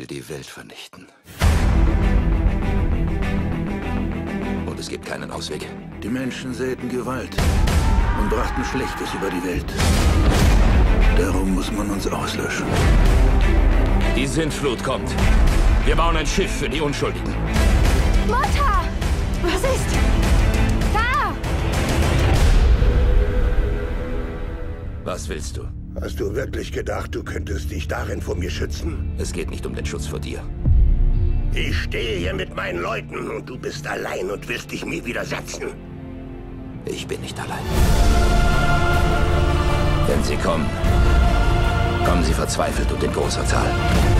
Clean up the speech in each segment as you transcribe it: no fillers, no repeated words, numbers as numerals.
die Welt vernichten. Und es gibt keinen Ausweg. Die Menschen säten Gewalt und brachten Schlechtes über die Welt. Darum muss man uns auslöschen. Die Sintflut kommt. Wir bauen ein Schiff für die Unschuldigen. Mutter! Was ist? Da! Was willst du? Hast du wirklich gedacht, du könntest dich darin vor mir schützen? Es geht nicht um den Schutz vor dir. Ich stehe hier mit meinen Leuten und du bist allein und willst dich mir widersetzen. Ich bin nicht allein. Wenn sie kommen, kommen sie verzweifelt und in großer Zahl.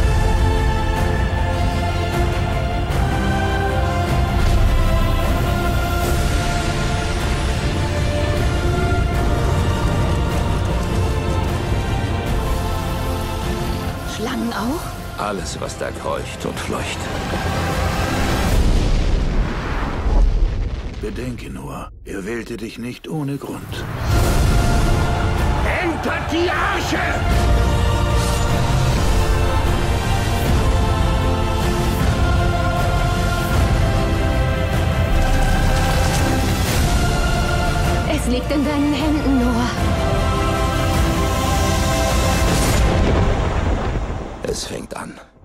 Schlangen auch? Alles, was da kreucht und fleucht. Bedenke nur, er wählte dich nicht ohne Grund. Entert die Arche! Es liegt in deinen Händen, Noah. Es fängt an.